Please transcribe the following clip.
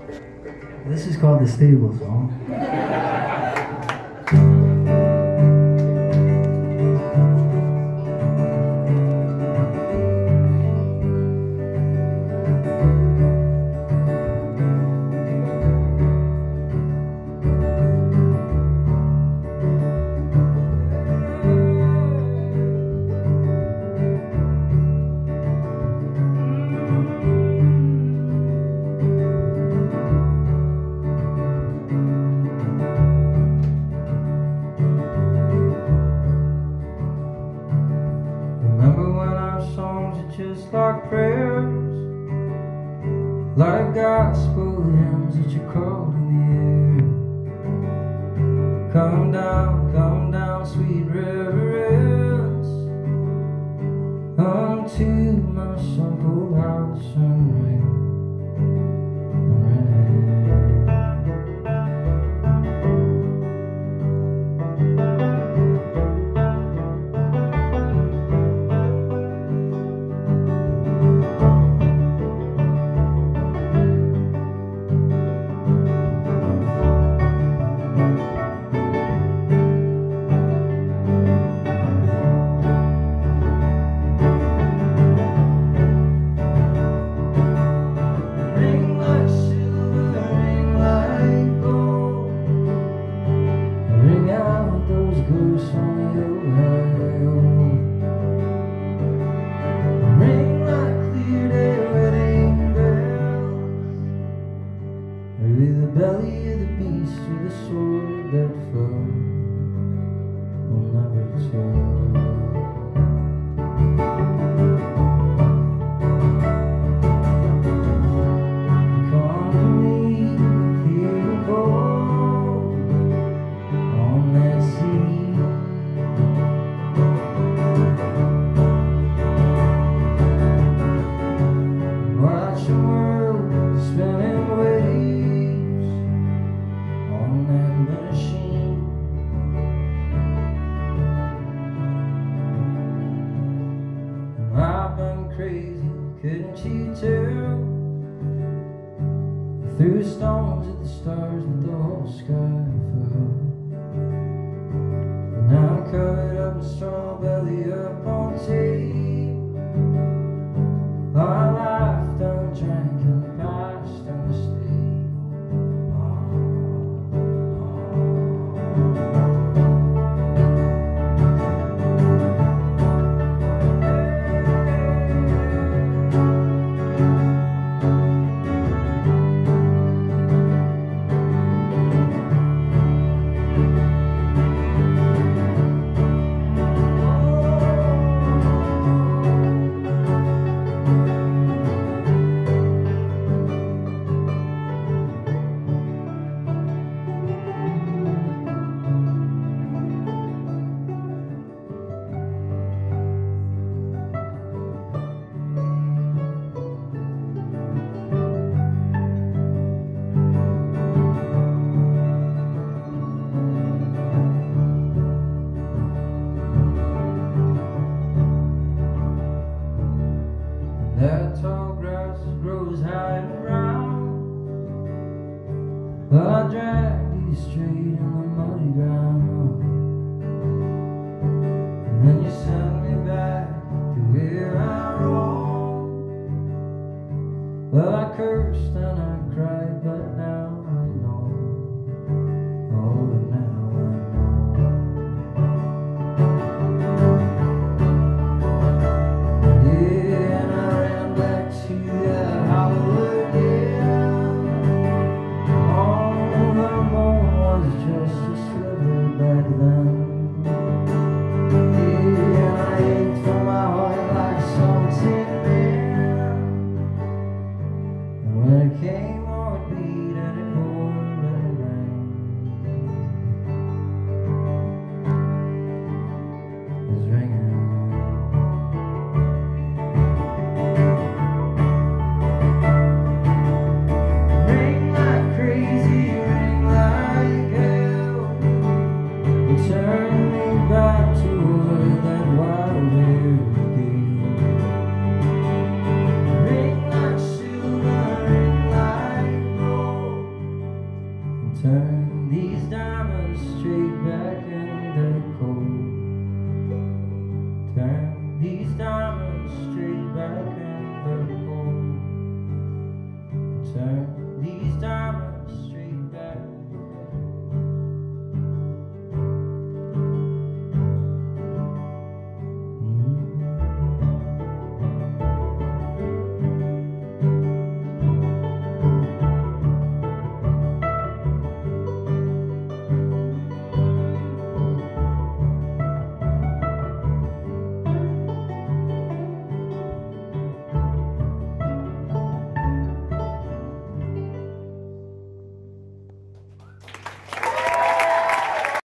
This is called the Stable Song. Just like prayers, like gospel hymns that you called in the air. Come down, sweet reverence, unto my simple house and rain. The belly of the beast or the sword that fell will never tell. Come to me, people, on that sea. Watch the world spinning waves on that machine. I've been crazy, couldn't you tell? You threw stones at the stars, but the whole sky fell. Now I'm covered up in straw, belly up on tape. Our life done drank and the past and the state. That tall grass grows high and round. Well, I dragged you straight in the muddy ground, and then you sent me back to where I roamed. Well, I cursed and I cried, but now I know. Oh, but now I know. Yeah, and I ran back to that hollow again. All the moon was just a sliver back then. Yeah, and I ached from my heart like some tin man. And when it came